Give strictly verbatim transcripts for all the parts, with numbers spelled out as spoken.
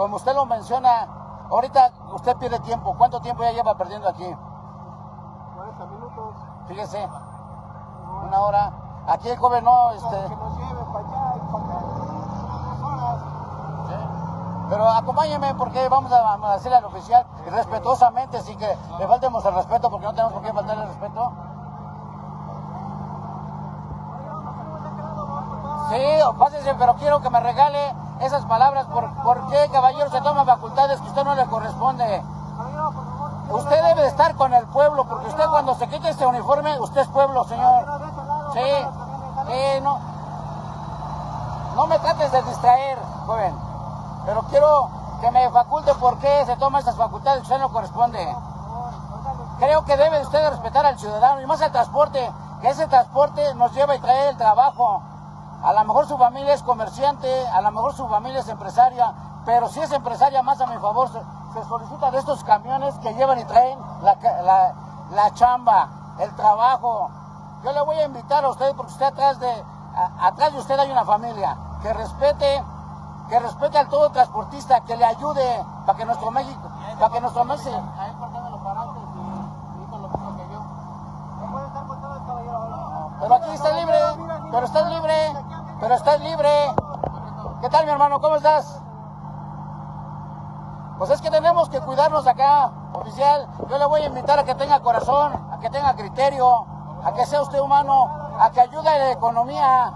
como usted lo menciona, ahorita usted pierde tiempo. ¿Cuánto tiempo ya lleva perdiendo aquí? cuarenta minutos. Fíjese, una hora. Aquí el joven no, este... Que nos lleve para allá y para acá. Dos horas. ¿Sí? Pero acompáñeme porque vamos a, a decirle al oficial respetuosamente, sin que le faltemos el respeto, porque no tenemos por qué faltarle el respeto. Sí, pásese, pero quiero que me regale esas palabras. ¿Por, por qué, caballero, se toma facultades que usted no le corresponde? Usted debe de estar con el pueblo, porque usted cuando se quite este uniforme, usted es pueblo, señor. Sí, sí, no. No me trates de distraer, joven. Pero quiero que me faculte por qué se toma estas facultades que usted no corresponde. Creo que debe usted de respetar al ciudadano y más al transporte, que ese transporte nos lleva y trae el trabajo. A lo mejor su familia es comerciante, a lo mejor su familia es empresaria, pero si es empresaria, más a mi favor, se, se solicita de estos camiones que llevan y traen la, la, la chamba, el trabajo. Yo le voy a invitar a usted, porque usted atrás de, a, atrás de usted hay una familia, que respete, que respete al todo transportista, que le ayude para que nuestro México, para que nuestro México... A él, ¿por qué me lo paraste y hizo lo mismo que yo? No puede estar con todo el caballero. Pero aquí está libre, pero estás libre, pero estás libre. ¿Qué tal, mi hermano? ¿Cómo estás? Pues es que tenemos que cuidarnos acá, oficial. Yo le voy a invitar a que tenga corazón, a que tenga criterio, a que sea usted humano, a que ayude a la economía.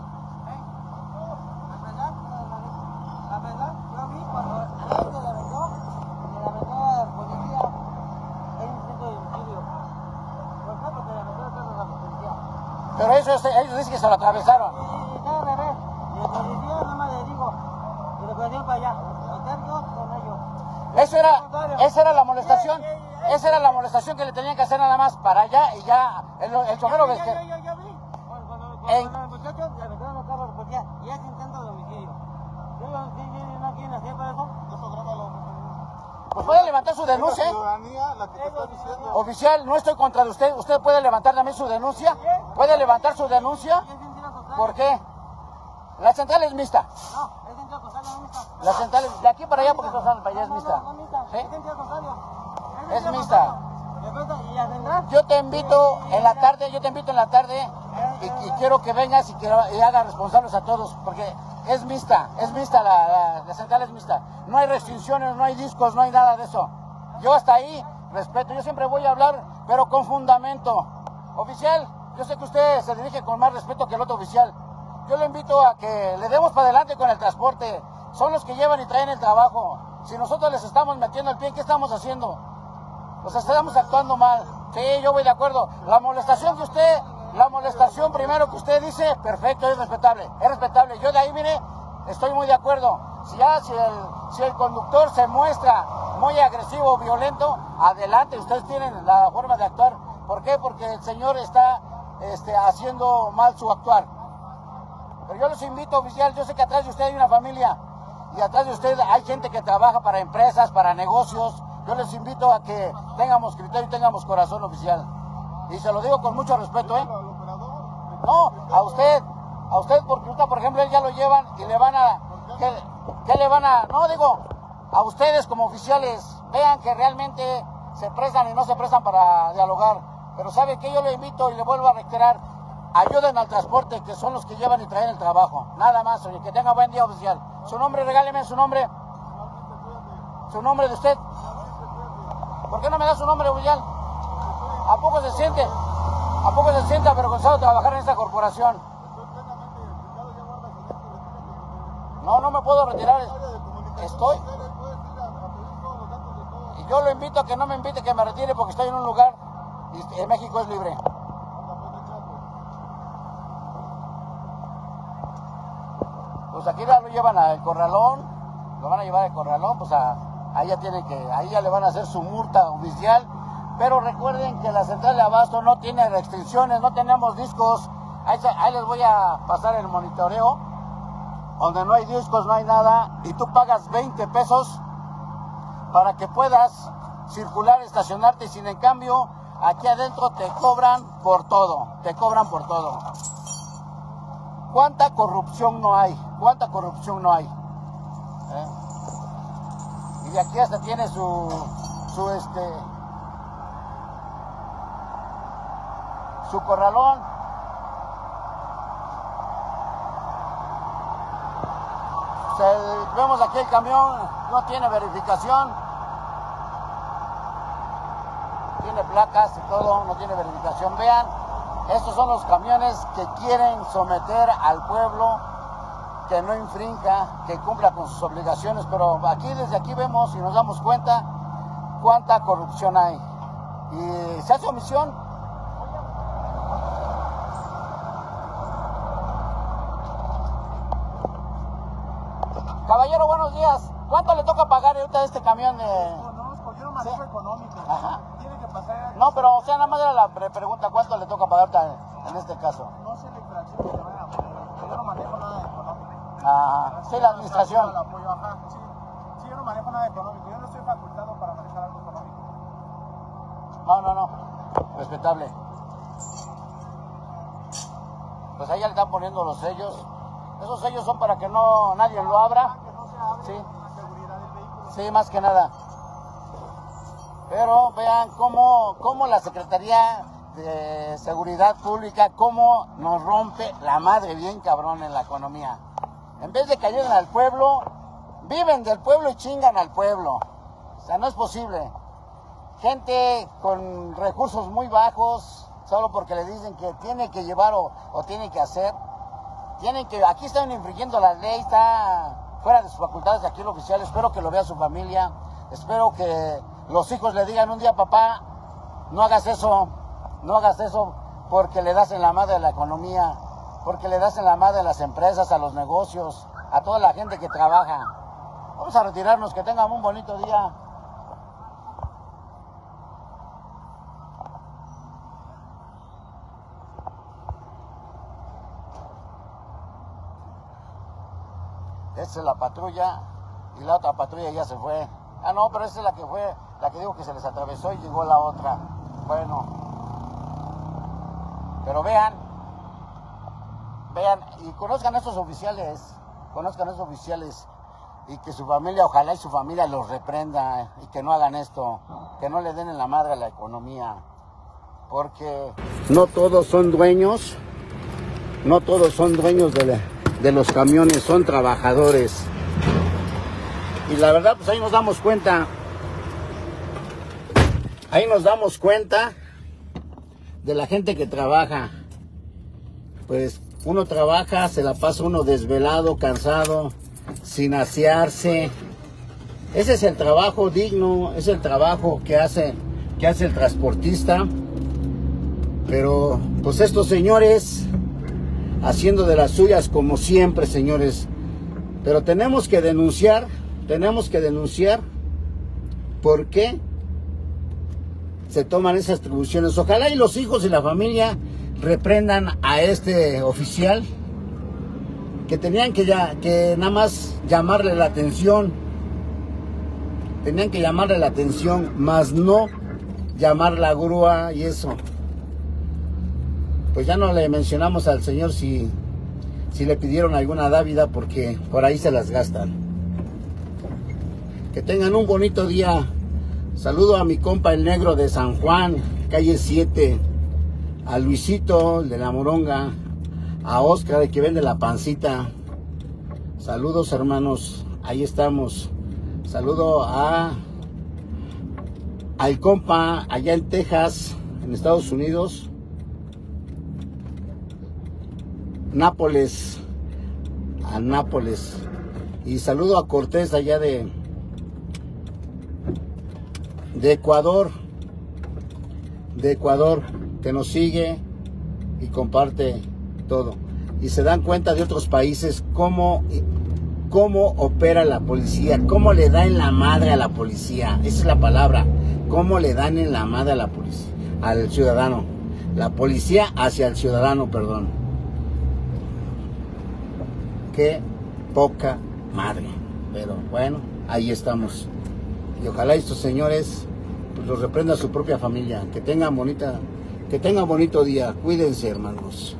La verdad, yo vi cuando él se le vendió, se le vendió al policía, es instinto de homicidio. ¿Por qué? Porque le vendió el carro a la policía. Pero eso, ellos dicen que se lo atravesaron. Y está al revés. Y el policía nada más le digo, y le pusieron para allá. Estar yo con ellos. Eso era, esa era la molestación, esa era la molestación que le tenían que hacer nada más para allá y ya el, el chofer lo ves que... Yo, yo, yo vi, cuando, cuando, En... cuando los muchachos le metieron los carros a la policía y es intento de homicidio. Yo no, si, si no quieren hacer para eso, eso grábalo. Pues puede levantar su denuncia. La ciudadanía, la que te estoy diciendo. Oficial, no estoy contra de usted, usted puede levantar también su denuncia, puede levantar su denuncia. ¿Por qué? La central es mixta. No, es sentido contrario, no mixta. La central es de aquí para allá porque están para allá es mixta. No, no, mixta. ¿Sí? Es sentido contrario. Es mixta. ¿Y la central? Yo te invito en la tarde, yo te invito en la tarde y, y quiero que vengas y que y hagas responsables a todos, porque es mixta, es mixta, la, la, la central es mixta. No hay restricciones, no hay discos, no hay nada de eso. Yo hasta ahí respeto, yo siempre voy a hablar, pero con fundamento. Oficial, yo sé que usted se dirige con más respeto que el otro oficial. Yo le invito a que le demos para adelante con el transporte. Son los que llevan y traen el trabajo. Si nosotros les estamos metiendo el pie, ¿qué estamos haciendo? Pues estamos actuando mal. Sí, yo voy de acuerdo. La molestación que usted, la molestación primero que usted dice, perfecto, es respetable. Es respetable. Yo de ahí, mire, estoy muy de acuerdo. Si ya, si el, si el conductor se muestra muy agresivo, violento, adelante, ustedes tienen la forma de actuar. ¿Por qué? Porque el señor está este, haciendo mal su actuar. Pero yo los invito, oficial, yo sé que atrás de usted hay una familia y atrás de usted hay gente que trabaja para empresas, para negocios. Yo les invito a que tengamos criterio y tengamos corazón, oficial. Y se lo digo con mucho respeto, ¿eh? No, a usted, a usted, porque usted, por ejemplo, él ya lo llevan y le van a... ¿Qué, qué le van a...? No, digo, a ustedes como oficiales, vean que realmente se prestan y no se prestan para dialogar. Pero ¿sabe qué? Yo le invito y le vuelvo a reiterar, ayuden al transporte, que son los que llevan y traen el trabajo. Nada más, oye, que tenga buen día, oficial. Su nombre, regáleme su nombre. Su nombre de usted. ¿Por qué no me da su nombre, oficial? ¿A poco se siente? ¿A poco se siente avergonzado de trabajar en esta corporación? No, no me puedo retirar. Estoy. Y yo lo invito a que no me invite, que me retire, porque estoy en un lugar y México es libre. Pues aquí ya lo llevan al corralón, lo van a llevar al corralón, pues a, ahí ya tienen que, ahí ya le van a hacer su multa oficial. Pero recuerden que la central de abasto no tiene restricciones, no tenemos discos. Ahí, ahí les voy a pasar el monitoreo, donde no hay discos, no hay nada, y tú pagas veinte pesos para que puedas circular, estacionarte, y sin en cambio, aquí adentro te cobran por todo, te cobran por todo. ¿Cuánta corrupción no hay? ¿Cuánta corrupción no hay? ¿Eh? Y de aquí hasta tiene su, su este, su corralón. O sea, vemos aquí el camión, no tiene verificación. Tiene placas y todo, no tiene verificación. Vean, estos son los camiones que quieren someter al pueblo, que no infrinja, que cumpla con sus obligaciones, pero aquí, desde aquí vemos y nos damos cuenta cuánta corrupción hay. Y se hace omisión. Caballero, buenos días. ¿Cuánto le toca pagar ahorita este camión de...? Conozco, yo no manejo ¿sí? económico. Ajá. Tiene que pasar... No, pero, o sea, nada más era la pregunta, ¿cuánto le toca pagar ahorita en este caso? No sé la infracción que le van a poner, yo no manejo nada económico. Ajá, sí, la administración. Ajá, sí. Sí, yo no manejo nada económico, yo no estoy facultado para manejar algo económico. No, no, no, respetable. Pues ahí ya le están poniendo los sellos. Esos sellos son para que no nadie lo abra. Que no se abre Sí. la seguridad del vehículo. Sí, más que nada. Pero vean cómo, cómo la Secretaría de Seguridad Pública, cómo nos rompe la madre bien cabrón en la economía. En vez de que ayuden al pueblo, viven del pueblo y chingan al pueblo. O sea, no es posible. Gente con recursos muy bajos, solo porque le dicen que tiene que llevar o, o tiene que hacer. Tienen que, aquí están infringiendo la ley, está fuera de sus facultades aquí el oficial. Espero que lo vea su familia. Espero que los hijos le digan un día, papá, no hagas eso, no hagas eso, porque le das en la madre a la economía, porque le das en la madre a las empresas, a los negocios, a toda la gente que trabaja. Vamos a retirarnos, que tengan un bonito día. Esta es la patrulla y la otra patrulla ya se fue. Ah, no, pero esa es la que fue, la que dijo que se les atravesó y llegó la otra. Bueno. Pero vean, vean y conozcan a estos oficiales, conozcan a estos oficiales y que su familia, ojalá y su familia los reprenda y que no hagan esto, que no le den en la madre a la economía. Porque no todos son dueños, no todos son dueños de la... de los camiones, son trabajadores. Y la verdad, pues ahí nos damos cuenta, ahí nos damos cuenta de la gente que trabaja. Pues uno trabaja, se la pasa uno desvelado, cansado, sin asearse. Ese es el trabajo digno, es el trabajo que hace, que hace el transportista. Pero pues estos señores haciendo de las suyas como siempre, señores. Pero tenemos que denunciar, tenemos que denunciar por qué se toman esas atribuciones. Ojalá y los hijos y la familia reprendan a este oficial que tenían que, ya, que nada más llamarle la atención. Tenían que llamarle la atención, más no llamar la grúa y eso. Pues ya no le mencionamos al señor si, si le pidieron alguna dávida, porque por ahí se las gastan. Que tengan un bonito día. Saludo a mi compa el negro de San Juan, calle siete, a Luisito, el de la Moronga, a Oscar, el que vende la pancita. Saludos, hermanos, ahí estamos. Saludo a al compa allá en Texas, en Estados Unidos, Nápoles, a Nápoles. Y saludo a Cortés allá de de Ecuador, de Ecuador, que nos sigue y comparte todo. Y se dan cuenta de otros países cómo, cómo opera la policía, cómo le da en la madre a la policía. Esa es la palabra, cómo le dan en la madre a la policía, al ciudadano. La policía hacia el ciudadano, perdón. Qué poca madre. Pero bueno, ahí estamos. Y ojalá estos señores pues, los reprenda su propia familia. Que tengan bonita, que tengan bonito día. Cuídense, hermanos.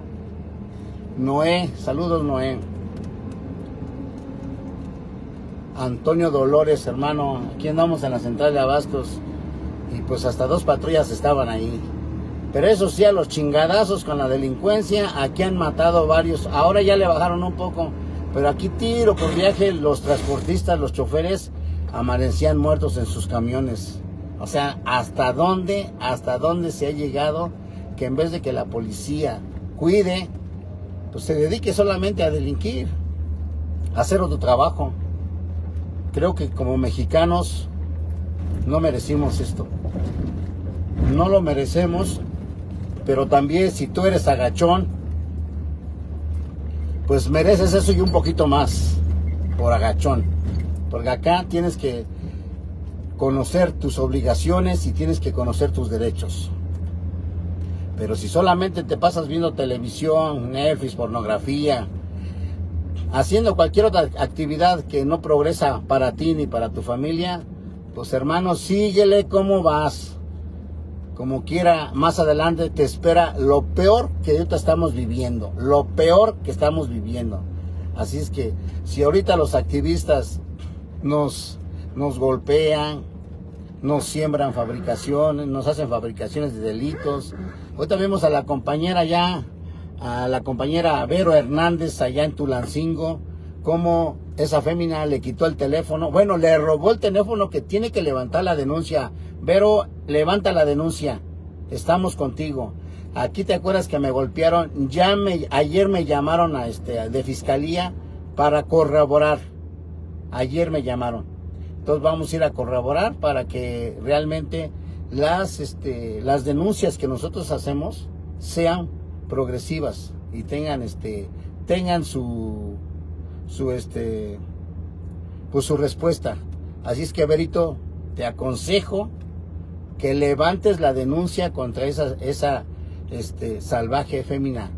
Noé, saludos, Noé. Antonio Dolores, hermano, aquí andamos en la central de Abastos y pues hasta dos patrullas estaban ahí. Pero eso sí, a los chingadazos con la delincuencia, aquí han matado varios, ahora ya le bajaron un poco, pero aquí tiro por viaje, los transportistas, los choferes amanecían muertos en sus camiones. O sea, ¿hasta dónde, hasta dónde se ha llegado que en vez de que la policía cuide, pues se dedique solamente a delinquir, a hacer otro trabajo? Creo que como mexicanos no merecimos esto. No lo merecemos, pero también si tú eres agachón, pues mereces eso y un poquito más por agachón. Porque acá tienes que conocer tus obligaciones y tienes que conocer tus derechos. Pero si solamente te pasas viendo televisión, Netflix, pornografía, haciendo cualquier otra actividad que no progresa para ti ni para tu familia, pues hermano, síguele como vas. Como quiera, más adelante te espera lo peor que ahorita estamos viviendo. Lo peor que estamos viviendo. Así es que si ahorita los activistas nos, nos golpean, nos siembran fabricaciones, nos hacen fabricaciones de delitos. Ahorita vemos a la compañera ya, a la compañera Vero Hernández allá en Tulancingo, cómo esa fémina le quitó el teléfono. Bueno, le robó el teléfono, que tiene que levantar la denuncia. Vero, levanta la denuncia. Estamos contigo. Aquí te acuerdas que me golpearon. Ya me, ayer me llamaron a este, de fiscalía para corroborar. Ayer me llamaron. Entonces vamos a ir a corroborar para que realmente las, este, las denuncias que nosotros hacemos sean progresivas y tengan, este, tengan su, su, este, pues su respuesta. Así es que, Verito, te aconsejo que levantes la denuncia contra esa, esa este, salvaje fémina.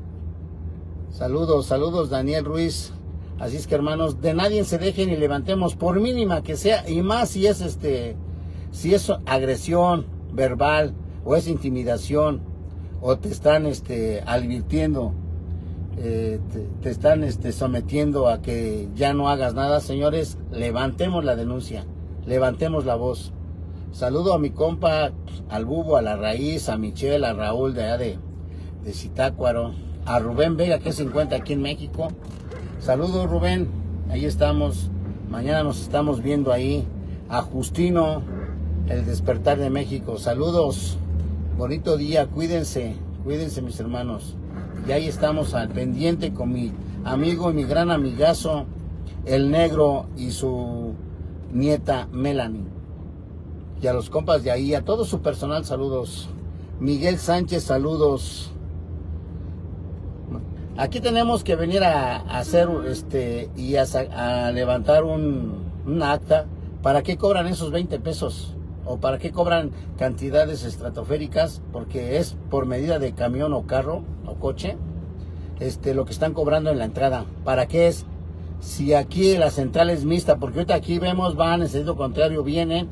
Saludos, saludos, Daniel Ruiz. Así es que, hermanos, de nadie se dejen y levantemos, por mínima que sea, y más si es este, si es agresión verbal o es intimidación o te están este, advirtiendo, eh, te, te están este, sometiendo a que ya no hagas nada, señores, levantemos la denuncia, levantemos la voz. Saludo a mi compa, al Bubo, a la Raíz, a Michelle, a Raúl de allá de, de Zitácuaro, a Rubén Vega, que se encuentra aquí en México. Saludos, Rubén, ahí estamos, mañana nos estamos viendo ahí. A Justino, el Despertar de México, saludos, bonito día, cuídense, cuídense mis hermanos. Y ahí estamos al pendiente con mi amigo y mi gran amigazo, el Negro y su nieta Melanie. Y a los compas de ahí, a todo su personal, saludos. Miguel Sánchez, saludos. Aquí tenemos que venir a, a hacer este y a, a levantar un, un acta. ¿Para qué cobran esos veinte pesos? ¿O para qué cobran cantidades estratosféricas? Porque es por medida de camión o carro o coche, este, lo que están cobrando en la entrada. ¿Para qué es? Si aquí la central es mixta, porque ahorita aquí vemos, van en sentido contrario, vienen.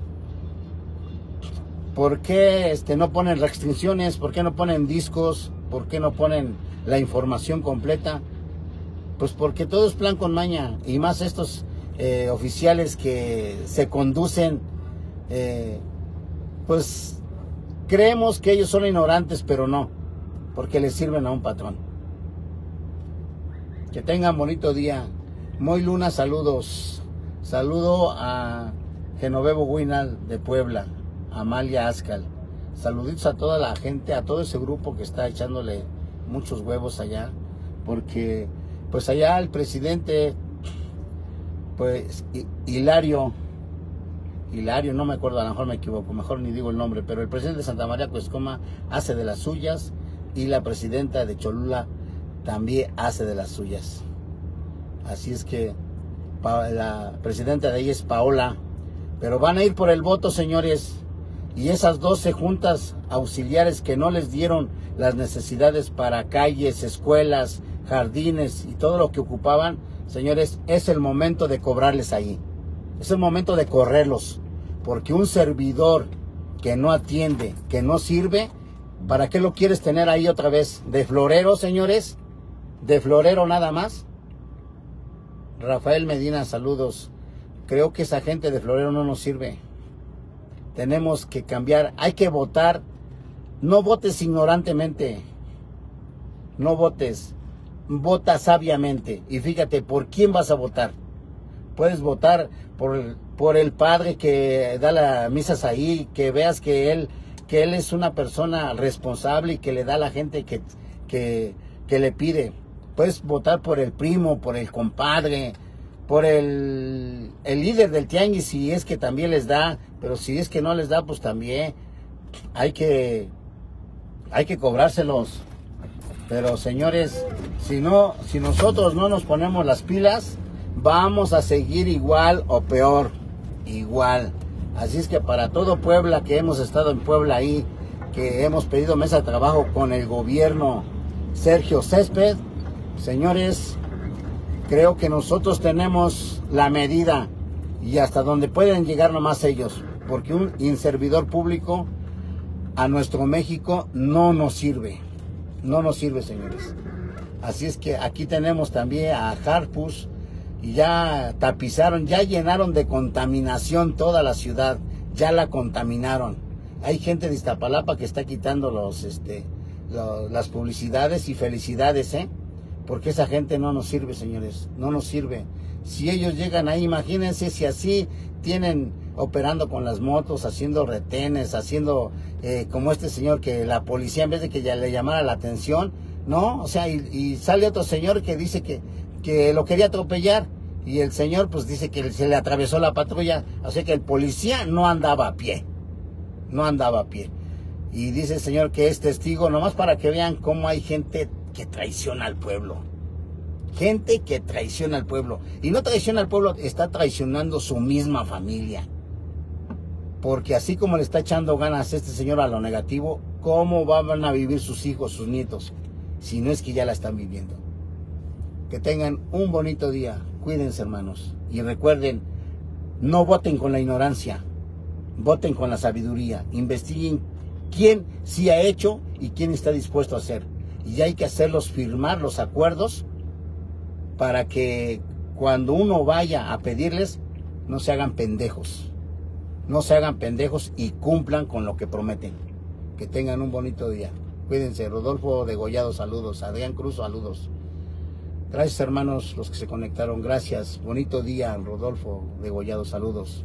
¿Por qué este, no ponen restricciones? ¿Por qué no ponen discos? ¿Por qué no ponen la información completa? Pues porque todo es plan con maña, y más estos eh, oficiales que se conducen, eh, pues creemos que ellos son ignorantes, pero no, porque les sirven a un patrón. Que tengan bonito día. Moy Luna, saludos. Saludo a Genovevo Guinal de Puebla, Amalia Ascal. Saluditos a toda la gente, a todo ese grupo que está echándole muchos huevos allá, porque pues allá el presidente, pues Hilario, Hilario, no me acuerdo, a lo mejor me equivoco, mejor ni digo el nombre, pero el presidente de Santa María Cuescoma hace de las suyas, y la presidenta de Cholula también hace de las suyas. Así es que la presidenta de ahí es Paola, pero van a ir por el voto, señores. Y esas doce juntas auxiliares que no les dieron las necesidades para calles, escuelas, jardines y todo lo que ocupaban, señores, es el momento de cobrarles ahí. Es el momento de correrlos. Porque un servidor que no atiende, que no sirve, ¿para qué lo quieres tener ahí otra vez? ¿De florero, señores? ¿De florero nada más? Rafael Medina, saludos. creo que esa gente de Florero no nos sirve. Tenemos que cambiar, hay que votar. No votes ignorantemente, no votes, vota sabiamente. Y fíjate, ¿por quién vas a votar? Puedes votar por el, por el padre que da las misas ahí, que veas que él, que él es una persona responsable y que le da a la gente que, que, que le pide. Puedes votar por el primo, por el compadre, por el, el líder del tianguis, si es que también les da, pero si es que no les da, pues también hay que, hay que cobrárselos. Pero señores, si no, si nosotros no nos ponemos las pilas, vamos a seguir igual o peor, igual. Así es que para todo Puebla, que hemos estado en Puebla ahí, que hemos pedido mesa de trabajo con el gobierno Sergio Césped, señores, creo que nosotros tenemos la medida y hasta donde pueden llegar nomás ellos, porque un inservidor público a nuestro México no nos sirve, no nos sirve, señores. Así es que aquí tenemos también a Harpus y ya tapizaron, ya llenaron de contaminación toda la ciudad, ya la contaminaron. Hay gente de Iztapalapa que está quitando los, este, los, las publicidades y felicidades, ¿eh? Porque esa gente no nos sirve, señores, no nos sirve. Si ellos llegan ahí, imagínense si así tienen operando con las motos, haciendo retenes, haciendo eh, como este señor que la policía en vez de que ya le llamara la atención, ¿no? O sea, y, y sale otro señor que dice que, que lo quería atropellar y el señor pues dice que se le atravesó la patrulla, o sea que el policía no andaba a pie, no andaba a pie. Y dice el señor que es testigo, nomás para que vean cómo hay gente que traiciona al pueblo. Gente que traiciona al pueblo. Y no traiciona al pueblo, está traicionando su misma familia. Porque así como le está echando ganas a este señor a lo negativo, ¿cómo van a vivir sus hijos, sus nietos? Si no es que ya la están viviendo. Que tengan un bonito día. Cuídense, hermanos. Y recuerden, no voten con la ignorancia. Voten con la sabiduría. Investiguen quién sí ha hecho y quién está dispuesto a hacer. Y hay que hacerlos firmar los acuerdos para que cuando uno vaya a pedirles, no se hagan pendejos. No se hagan pendejos y cumplan con lo que prometen. Que tengan un bonito día. Cuídense. Rodolfo Degollado, saludos. Adrián Cruz, saludos. Gracias, hermanos, los que se conectaron. Gracias. Bonito día, Rodolfo Degollado, saludos.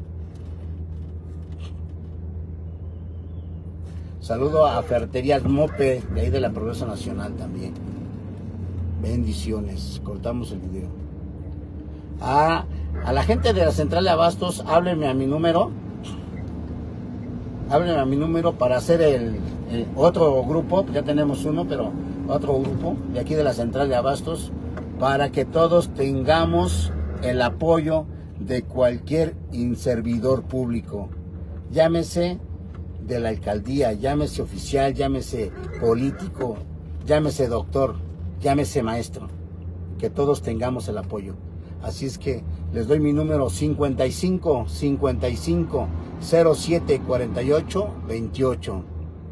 Saludo a Ferreterías Mope, de ahí de la Progreso Nacional también. Bendiciones. Cortamos el video. A, a la gente de la Central de Abastos, háblenme a mi número. Háblenme a mi número para hacer el, el otro grupo. Ya tenemos uno, pero otro grupo de aquí de la Central de Abastos, para que todos tengamos el apoyo de cualquier inservidor público. Llámese de la alcaldía, llámese oficial, llámese político, llámese doctor, llámese maestro, que todos tengamos el apoyo. Así es que les doy mi número cincuenta y cinco, cincuenta y cinco, cero siete, cuarenta y ocho, veintiocho.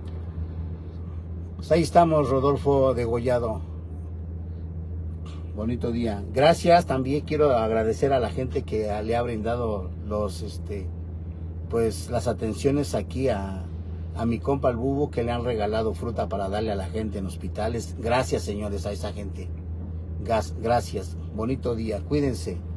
Pues ahí estamos, Rodolfo Degollado. Bonito día. Gracias, también quiero agradecer a la gente que le ha brindado los, este, pues las atenciones aquí a, a mi compa el Bubo, que le han regalado fruta para darle a la gente en hospitales. Gracias, señores, a esa gente. Gracias. Bonito día. Cuídense.